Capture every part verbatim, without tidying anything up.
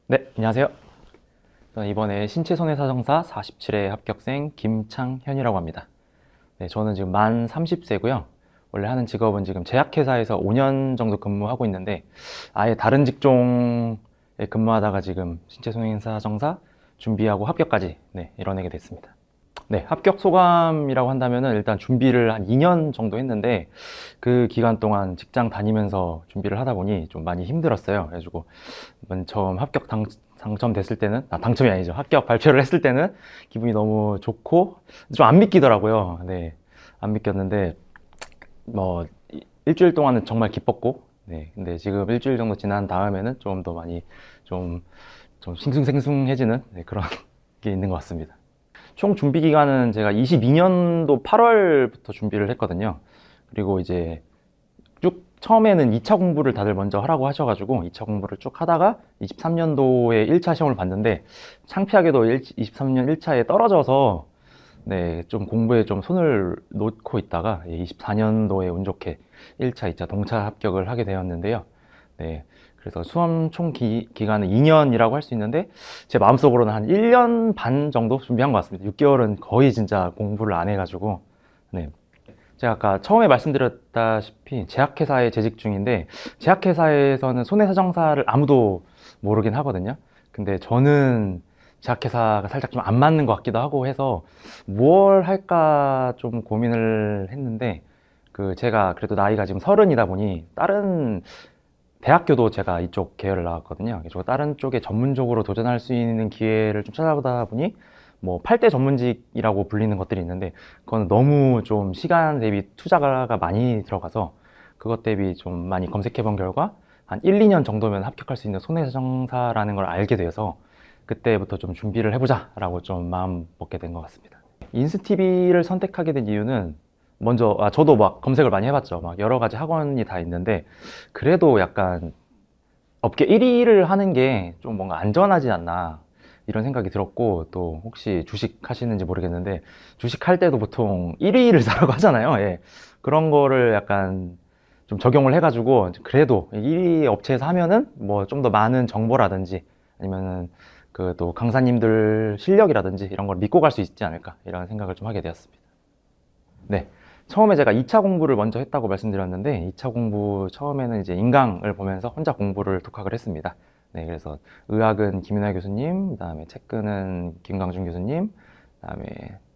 네, 안녕하세요. 저는 이번에 신체손해사정사 사십칠 회 합격생 김창현이라고 합니다. 네, 저는 지금 만 삼십 세고요. 원래 하는 직업은 지금 제약회사에서 오 년 정도 근무하고 있는데 아예 다른 직종에 근무하다가 지금 신체손해사정사 준비하고 합격까지 네, 이뤄내게 됐습니다. 네, 합격 소감이라고 한다면은 일단 준비를 한 이 년 정도 했는데 그 기간 동안 직장 다니면서 준비를 하다 보니 좀 많이 힘들었어요. 그래가지고 맨 처음 합격 당, 당첨됐을 때는, 아, 당첨이 아니죠. 합격 발표를 했을 때는 기분이 너무 좋고 좀 안 믿기더라고요. 네, 안 믿겼는데 뭐 이- 일주일 동안은 정말 기뻤고, 네, 근데 지금 일주일 정도 지난 다음에는 좀 더 많이 좀, 좀 싱숭생숭해지는 네, 그런 게 있는 것 같습니다. 총 준비 기간은 제가 이십이 년도 팔 월부터 준비를 했거든요. 그리고 이제 쭉 처음에는 이 차 공부를 다들 먼저 하라고 하셔가지고 이 차 공부를 쭉 하다가 이십삼 년도에 일 차 시험을 봤는데 창피하게도 이십삼 년 일 차에 떨어져서 네, 좀 공부에 좀 손을 놓고 있다가 이십사 년도에 운 좋게 일 차, 이 차 동차 합격을 하게 되었는데요. 네, 그래서 수험 총 기, 기간은 이 년이라고 할 수 있는데 제 마음속으로는 한 일 년 반 정도 준비한 것 같습니다. 육 개월은 거의 진짜 공부를 안 해가지고 네. 제가 아까 처음에 말씀드렸다시피 제약회사에 재직 중인데 제약회사에서는 손해사정사를 아무도 모르긴 하거든요. 근데 저는 제약회사가 살짝 좀 안 맞는 것 같기도 하고 해서 뭘 할까 좀 고민을 했는데 그 제가 그래도 나이가 지금 서른이다 보니 다른 대학교도 제가 이쪽 계열을 나왔거든요. 그래서 다른 쪽에 전문적으로 도전할 수 있는 기회를 좀 찾아보다 보니 뭐 팔 대 전문직이라고 불리는 것들이 있는데 그건 너무 좀 시간 대비 투자가 많이 들어가서 그것 대비 좀 많이 검색해 본 결과 한 일, 이 년 정도면 합격할 수 있는 손해정사라는 걸 알게 돼서 그때부터 좀 준비를 해보자 라고 좀 마음 먹게 된 것 같습니다. 인스티비를 선택하게 된 이유는 먼저 아, 저도 막 검색을 많이 해봤죠. 막 여러 가지 학원이 다 있는데 그래도 약간 업계 일 위를 하는 게 좀 뭔가 안전하지 않나 이런 생각이 들었고 또 혹시 주식 하시는지 모르겠는데 주식 할 때도 보통 일 위를 사라고 하잖아요. 예. 그런 거를 약간 좀 적용을 해가지고 그래도 일 위 업체에서 하면은 뭐 좀 더 많은 정보라든지 아니면은 그 또 강사님들 실력이라든지 이런 걸 믿고 갈 수 있지 않을까 이런 생각을 좀 하게 되었습니다. 네. 처음에 제가 이 차 공부를 먼저 했다고 말씀드렸는데 이 차 공부 처음에는 이제 인강을 보면서 혼자 공부를 독학을 했습니다. 네, 그래서 의학은 김윤아 교수님, 그다음에 체크는 김광준 교수님, 그다음에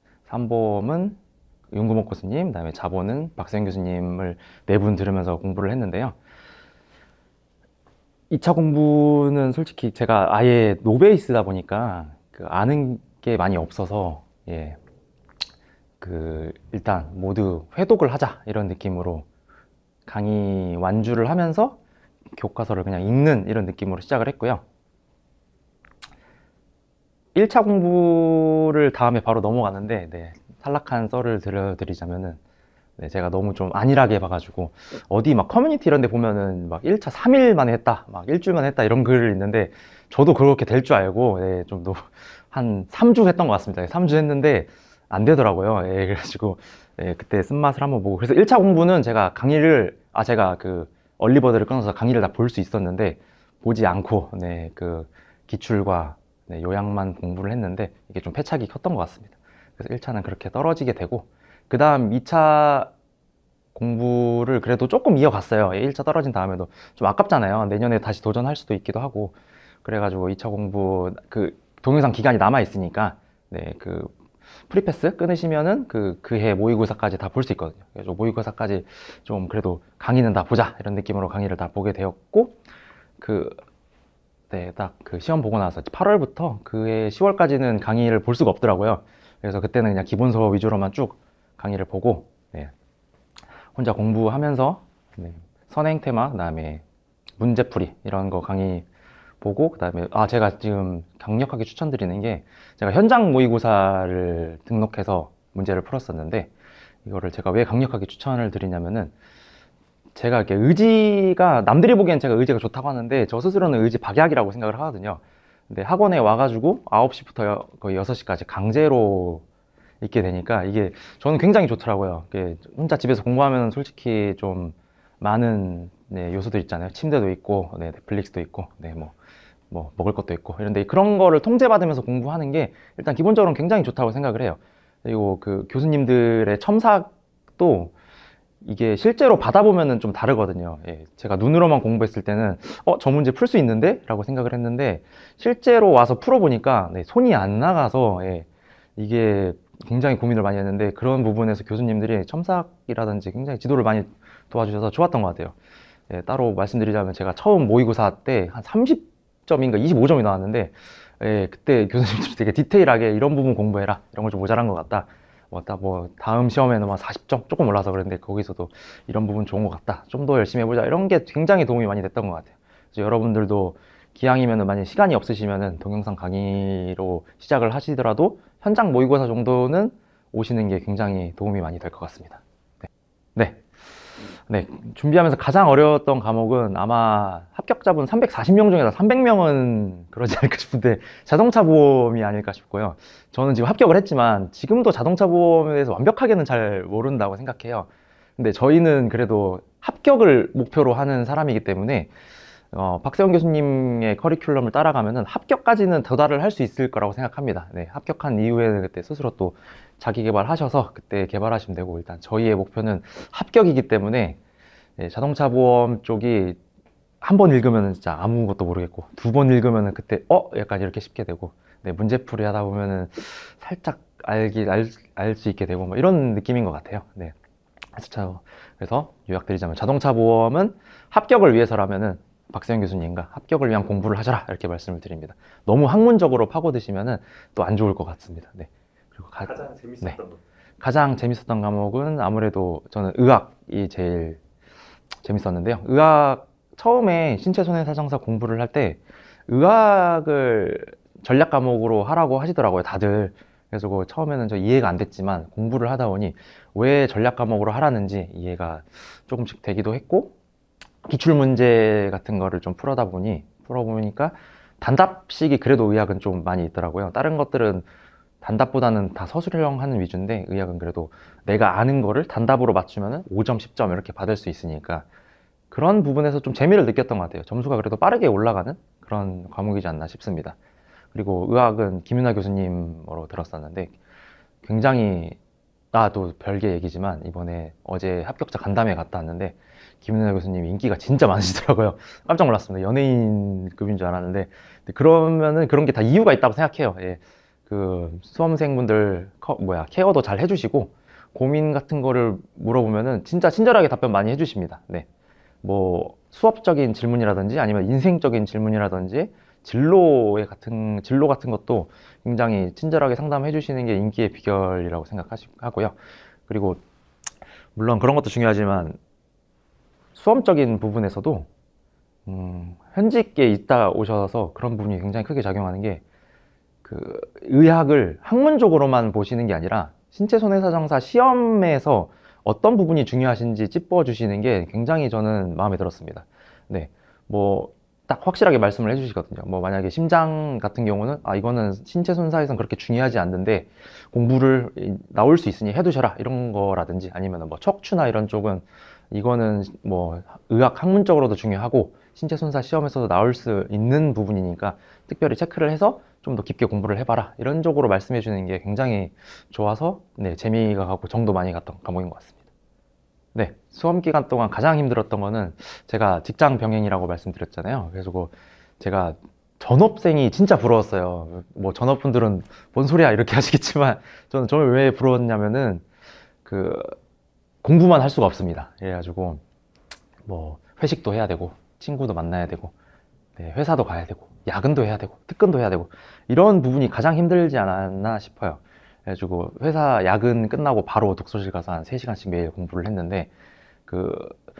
삼보험은 윤구목 교수님, 그다음에 자본은 박세영 교수님을 네 분 들으면서 공부를 했는데요. 이 차 공부는 솔직히 제가 아예 노베이스다 보니까 그 아는 게 많이 없어서 예, 그 일단 모두 회독을 하자 이런 느낌으로 강의 완주를 하면서 교과서를 그냥 읽는 이런 느낌으로 시작을 했고요. 일 차 공부를 다음에 바로 넘어가는데 네, 탈락한 썰을 들려드리자면은 네, 제가 너무 좀 안일하게 봐가지고 어디 막 커뮤니티 이런 데 보면은 막 일 차 삼 일 만에 했다 막 일주일 만에 했다 이런 글을 있는데 저도 그렇게 될 줄 알고 네, 좀 한 삼 주 했던 것 같습니다. 삼 주 했는데 안 되더라고요. 예, 그래가지고 예, 그때 쓴맛을 한번 보고 그래서 일 차 공부는 제가 강의를 아 제가 그 얼리버드를 끊어서 강의를 다 볼 수 있었는데 보지 않고 네, 그 기출과 네, 요약만 공부를 했는데 이게 좀 패착이 컸던 것 같습니다. 그래서 일 차는 그렇게 떨어지게 되고 그 다음 이 차 공부를 그래도 조금 이어갔어요. 일 차 떨어진 다음에도 좀 아깝잖아요. 내년에 다시 도전할 수도 있기도 하고 그래가지고 이 차 공부 그 동영상 기간이 남아 있으니까 네, 그 프리패스 끊으시면은 그, 그 해 모의고사까지 다 볼 수 있거든요. 그래서 모의고사까지 좀 그래도 강의는 다 보자 이런 느낌으로 강의를 다 보게 되었고 그 네, 딱 그 시험 보고 나서 팔 월부터 그해 시 월까지는 강의를 볼 수가 없더라고요. 그래서 그때는 그냥 기본 수업 위주로만 쭉 강의를 보고 네, 혼자 공부하면서 네, 선행 테마 그다음에 문제풀이 이런 거 강의 보고 그다음에 아 제가 지금 강력하게 추천드리는 게 제가 현장 모의고사를 등록해서 문제를 풀었었는데 이거를 제가 왜 강력하게 추천을 드리냐면은 제가 이렇게 의지가 남들이 보기엔 제가 의지가 좋다고 하는데 저 스스로는 의지 박약이라고 생각을 하거든요. 근데 학원에 와가지고 아홉 시부터 거의 여섯 시까지 강제로 있게 되니까 이게 저는 굉장히 좋더라고요. 이게 혼자 집에서 공부하면 솔직히 좀 많은 네, 요소들 있잖아요. 침대도 있고, 네, 넷플릭스도 있고, 네, 뭐 뭐 먹을 것도 있고 이런데 그런 거를 통제받으면서 공부하는 게 일단 기본적으로 굉장히 좋다고 생각을 해요. 그리고 그 교수님들의 첨삭도 이게 실제로 받아보면은 좀 다르거든요. 예, 제가 눈으로만 공부했을 때는 어, 저 문제 풀 수 있는데? 라고 생각을 했는데 실제로 와서 풀어보니까 네, 손이 안 나가서 예, 이게 굉장히 고민을 많이 했는데 그런 부분에서 교수님들이 첨삭이라든지 굉장히 지도를 많이 도와주셔서 좋았던 것 같아요. 예, 따로 말씀드리자면 제가 처음 모의고사 때 한 삼십 점인가 이십오 점이 나왔는데 예, 그때 교수님들이 되게 디테일하게 이런 부분 공부해라 이런 걸 좀 모자란 것 같다 뭐, 뭐 다음 시험에는 막 사십 점 조금 올라서 그랬는데 거기서도 이런 부분 좋은 것 같다 좀 더 열심히 해보자 이런 게 굉장히 도움이 많이 됐던 것 같아요. 그래서 여러분들도 기왕이면은 만약 시간이 없으시면은 동영상 강의로 시작을 하시더라도 현장 모의고사 정도는 오시는 게 굉장히 도움이 많이 될 것 같습니다. 네. 네. 네, 준비하면서 가장 어려웠던 과목은 아마 합격자분 삼백사십 명 중에서 삼백 명은 그러지 않을까 싶은데 자동차 보험이 아닐까 싶고요. 저는 지금 합격을 했지만 지금도 자동차 보험에 대해서 완벽하게는 잘 모른다고 생각해요. 근데 저희는 그래도 합격을 목표로 하는 사람이기 때문에 어, 박세원 교수님의 커리큘럼을 따라가면은 합격까지는 도달을 할 수 있을 거라고 생각합니다. 네, 합격한 이후에는 그때 스스로 또 자기 개발하셔서 그때 개발하시면 되고 일단 저희의 목표는 합격이기 때문에 네, 자동차 보험 쪽이 한 번 읽으면 진짜 아무것도 모르겠고 두 번 읽으면은 그때 어? 약간 이렇게 쉽게 되고 네, 문제풀이 하다 보면은 살짝 알기 알 수 있게 되고 뭐 이런 느낌인 것 같아요. 네. 그래서, 그래서 요약드리자면 자동차 보험은 합격을 위해서라면은 박세현 교수님과 합격을 위한 공부를 하셔라 이렇게 말씀을 드립니다. 너무 학문적으로 파고드시면은 또 안 좋을 것 같습니다. 네. 그리고 가, 가장 재밌었던 네. 거. 가장 재밌었던 과목은 아무래도 저는 의학이 제일 재밌었는데요. 의학 처음에 신체손해사정사 공부를 할 때 의학을 전략 과목으로 하라고 하시더라고요, 다들. 그래서 그 처음에는 저 이해가 안 됐지만 공부를 하다 보니 왜 전략 과목으로 하라는지 이해가 조금씩 되기도 했고 기출 문제 같은 거를 좀 풀어다 보니 풀어보니까 단답식이 그래도 의학은 좀 많이 있더라고요. 다른 것들은 단답보다는 다 서술형 하는 위주인데 의학은 그래도 내가 아는 거를 단답으로 맞추면 오 점, 십 점 이렇게 받을 수 있으니까 그런 부분에서 좀 재미를 느꼈던 것 같아요. 점수가 그래도 빠르게 올라가는 그런 과목이지 않나 싶습니다. 그리고 의학은 김윤아 교수님으로 들었었는데 굉장히 나도 별개 얘기지만 이번에 어제 합격자 간담회 갔다 왔는데 김윤아 교수님이 인기가 진짜 많으시더라고요. 깜짝 놀랐습니다. 연예인급인 줄 알았는데 그러면은 그런 게 다 이유가 있다고 생각해요. 예. 그 수험생분들 커, 뭐야 케어도 잘 해주시고 고민 같은 거를 물어보면은 진짜 친절하게 답변 많이 해주십니다. 네. 뭐 수업적인 질문이라든지 아니면 인생적인 질문이라든지 진로의 같은 진로 같은 것도 굉장히 친절하게 상담해 주시는 게 인기의 비결이라고 생각하고요. 그리고 물론 그런 것도 중요하지만 수험적인 부분에서도 음, 현직에 있다 오셔서 그런 부분이 굉장히 크게 작용하는 게 그 의학을 학문적으로만 보시는 게 아니라 신체손해사정사 시험에서 어떤 부분이 중요하신지 짚어주시는 게 굉장히 저는 마음에 들었습니다. 네, 뭐 딱 확실하게 말씀을 해주시거든요. 뭐 만약에 심장 같은 경우는 아 이거는 신체 손상에선 그렇게 중요하지 않는데 공부를 나올 수 있으니 해두셔라 이런 거라든지 아니면 뭐 척추나 이런 쪽은 이거는 뭐 의학 학문적으로도 중요하고 신체 손상 시험에서도 나올 수 있는 부분이니까 특별히 체크를 해서 좀 더 깊게 공부를 해봐라 이런 쪽으로 말씀해 주는 게 굉장히 좋아서 네, 재미가 가고 정도 많이 갔던 과목인 것 같습니다. 네, 수험 기간 동안 가장 힘들었던 거는 제가 직장 병행이라고 말씀드렸잖아요. 그래서 그 제가 전업생이 진짜 부러웠어요. 뭐 전업분들은 뭔 소리야 이렇게 하시겠지만 저는 정말 왜 부러웠냐면은 그 공부만 할 수가 없습니다. 그래가지고 뭐 회식도 해야 되고 친구도 만나야 되고 네, 회사도 가야 되고 야근도 해야 되고 특근도 해야 되고 이런 부분이 가장 힘들지 않았나 싶어요. 그래가지고 회사 야근 끝나고 바로 독서실 가서 한 세 시간씩 매일 공부를 했는데 그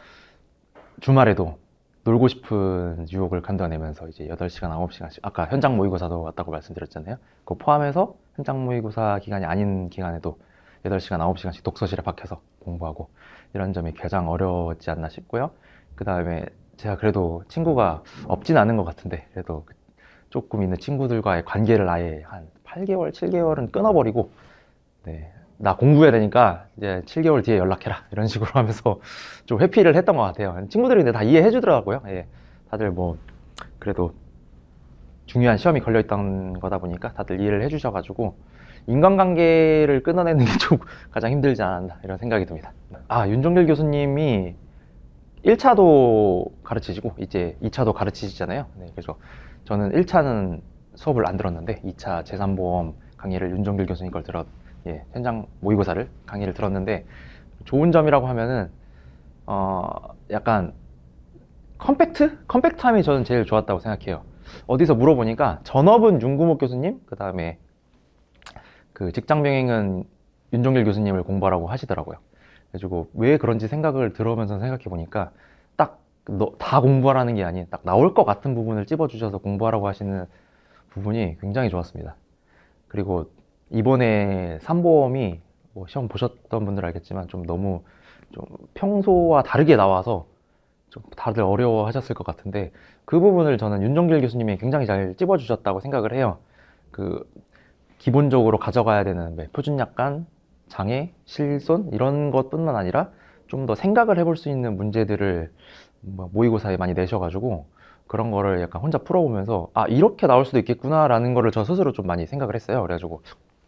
주말에도 놀고 싶은 유혹을 견뎌내면서 이제 여덟 시간, 아홉 시간씩 아까 현장 모의고사도 왔다고 말씀드렸잖아요. 그거 포함해서 현장 모의고사 기간이 아닌 기간에도 여덟 시간, 아홉 시간씩 독서실에 박혀서 공부하고 이런 점이 가장 어려웠지 않나 싶고요. 그 다음에 제가 그래도 친구가 없진 않은 것 같은데 그래도 조금 있는 친구들과의 관계를 아예 한 팔 개월, 칠 개월은 끊어버리고 네, 나 공부해야 되니까 이제 칠 개월 뒤에 연락해라 이런 식으로 하면서 좀 회피를 했던 것 같아요. 친구들이 근데 다 이해해 주더라고요. 예, 다들 뭐 그래도 중요한 시험이 걸려 있던 거다 보니까 다들 이해를 해주셔가지고 인간관계를 끊어내는 게 좀 가장 힘들지 않았나 이런 생각이 듭니다. 아, 윤종길 교수님이 일 차도 가르치시고 이제 이 차도 가르치시잖아요. 네, 그래서 저는 일 차는 수업을 안 들었는데 이 차 재산보험 강의를 윤종길 교수님 걸 들었, 예, 현장 모의고사를 강의를 들었는데 좋은 점이라고 하면은 어 약간 컴팩트? 컴팩트함이 저는 제일 좋았다고 생각해요. 어디서 물어보니까 전업은 윤구목 교수님, 그 다음에 그 직장병행은 윤종길 교수님을 공부하라고 하시더라고요. 그래가지고 왜 그런지 생각을 들어오면서 생각해 보니까 딱 다 공부하라는 게 아닌 딱 나올 것 같은 부분을 찝어주셔서 공부하라고 하시는 부분이 굉장히 좋았습니다. 그리고 이번에 삼보험이 뭐 시험 보셨던 분들 알겠지만 좀 너무 좀 평소와 다르게 나와서 좀 다들 어려워하셨을 것 같은데 그 부분을 저는 윤종길 교수님이 굉장히 잘 찝어주셨다고 생각을 해요. 그 기본적으로 가져가야 되는 표준약관, 장애, 실손 이런 것뿐만 아니라 좀 더 생각을 해볼 수 있는 문제들을 모의고사에 많이 내셔가지고 그런 거를 약간 혼자 풀어보면서 아 이렇게 나올 수도 있겠구나 라는 거를 저 스스로 좀 많이 생각을 했어요. 그래가지고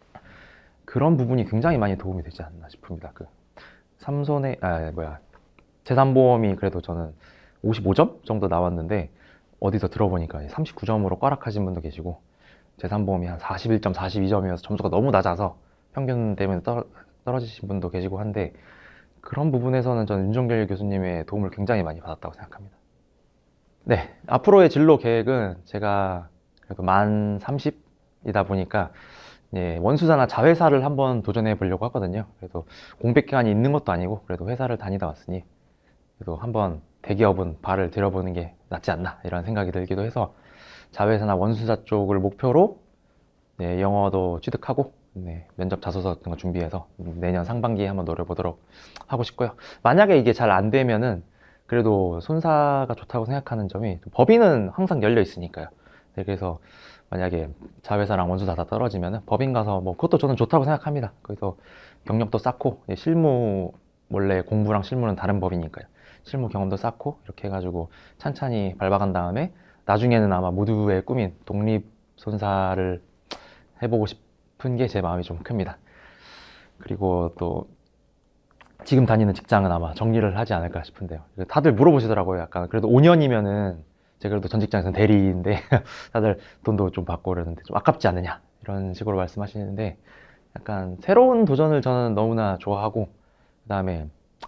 그런 부분이 굉장히 많이 도움이 되지 않나 싶습니다. 그 삼손의 아 뭐야 재산보험이 그래도 저는 오십오 점 정도 나왔는데 어디서 들어보니까 삼십구 점으로 꽈락하신 분도 계시고 재산보험이 한 사십일 점, 사십이 점이어서 점수가 너무 낮아서 평균 대면 떨어, 떨어지신 분도 계시고 한데 그런 부분에서는 저는 윤종길 교수님의 도움을 굉장히 많이 받았다고 생각합니다. 네, 앞으로의 진로 계획은 제가 그래도 만 삼십이다 보니까 예, 원수사나 자회사를 한번 도전해 보려고 하거든요. 그래도 공백 기간이 있는 것도 아니고 그래도 회사를 다니다 왔으니 그래도 한번 대기업은 발을 들여보는 게 낫지 않나 이런 생각이 들기도 해서 자회사나 원수사 쪽을 목표로 네, 영어도 취득하고 네, 면접 자소서 같은 거 준비해서 내년 상반기에 한번 노려보도록 하고 싶고요. 만약에 이게 잘 안 되면은 그래도 손사가 좋다고 생각하는 점이 법인은 항상 열려 있으니까요. 네, 그래서 만약에 자회사랑 원수사 다 떨어지면은 법인 가서 뭐 그것도 저는 좋다고 생각합니다. 거기서 경력도 쌓고 예, 실무 원래 공부랑 실무는 다른 법이니까요. 실무 경험도 쌓고 이렇게 해가지고 찬찬히 밟아간 다음에 나중에는 아마 모두의 꿈인 독립손사를 해보고 싶은 게 제 마음이 좀 큽니다. 그리고 또 지금 다니는 직장은 아마 정리를 하지 않을까 싶은데요. 다들 물어보시더라고요. 약간 그래도 오 년이면은 제가 그래도 전 직장에서는 대리인데 다들 돈도 좀 받고 그러는데 좀 아깝지 않느냐 이런 식으로 말씀하시는데 약간 새로운 도전을 저는 너무나 좋아하고 그 다음에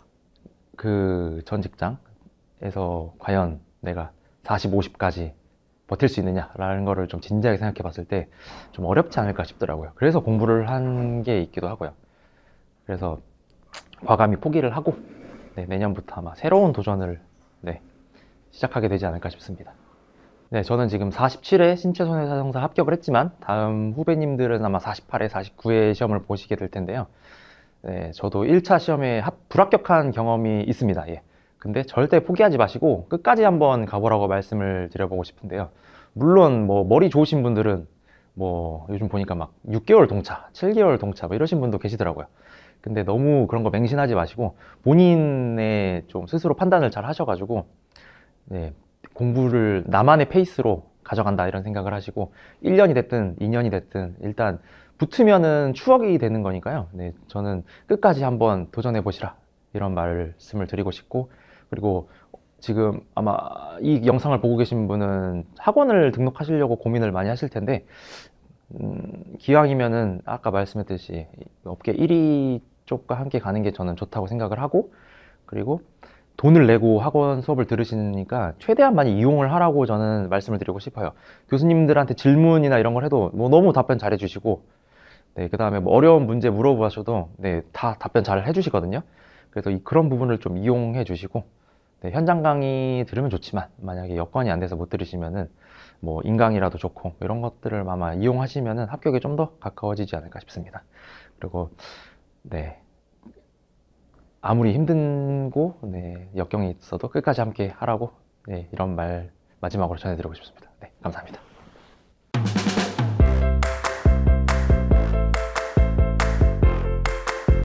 그 전 직장에서 과연 내가 사십, 오십까지 버틸 수 있느냐라는 거를 좀 진지하게 생각해 봤을 때 좀 어렵지 않을까 싶더라고요. 그래서 공부를 한 게 있기도 하고요. 그래서 과감히 포기를 하고 네, 내년부터 아마 새로운 도전을 네, 시작하게 되지 않을까 싶습니다. 네, 저는 지금 사십칠 회 신체손해사정사 합격을 했지만 다음 후배님들은 아마 사십팔 회, 사십구 회 시험을 보시게 될 텐데요. 네, 저도 일 차 시험에 합, 불합격한 경험이 있습니다. 예. 근데 절대 포기하지 마시고 끝까지 한번 가보라고 말씀을 드려보고 싶은데요. 물론 뭐 머리 좋으신 분들은 뭐 요즘 보니까 막 육 개월 동차, 칠 개월 동차 뭐 이러신 분도 계시더라고요. 근데 너무 그런 거 맹신하지 마시고 본인의 좀 스스로 판단을 잘 하셔가지고 네, 공부를 나만의 페이스로 가져간다 이런 생각을 하시고 일 년이 됐든 이 년이 됐든 일단 붙으면은 추억이 되는 거니까요. 네, 저는 끝까지 한번 도전해 보시라 이런 말씀을 드리고 싶고 그리고 지금 아마 이 영상을 보고 계신 분은 학원을 등록하시려고 고민을 많이 하실 텐데 음, 기왕이면은 아까 말씀했듯이 업계 일 위 쪽과 함께 가는 게 저는 좋다고 생각을 하고 그리고 돈을 내고 학원 수업을 들으시니까 최대한 많이 이용을 하라고 저는 말씀을 드리고 싶어요. 교수님들한테 질문이나 이런 걸 해도 뭐 너무 답변 잘 해주시고 네, 그 다음에 뭐 어려운 문제 물어보셔도 네, 다 답변 잘 해주시거든요. 그래서 이, 그런 부분을 좀 이용해 주시고 네, 현장 강의 들으면 좋지만 만약에 여건이 안 돼서 못 들으시면은 뭐 인강이라도 좋고 이런 것들을 아마 이용하시면은 합격에 좀 더 가까워지지 않을까 싶습니다. 그리고 네 아무리 힘든고 네, 역경이 있어도 끝까지 함께 하라고 네, 이런 말 마지막으로 전해드리고 싶습니다. 네, 감사합니다.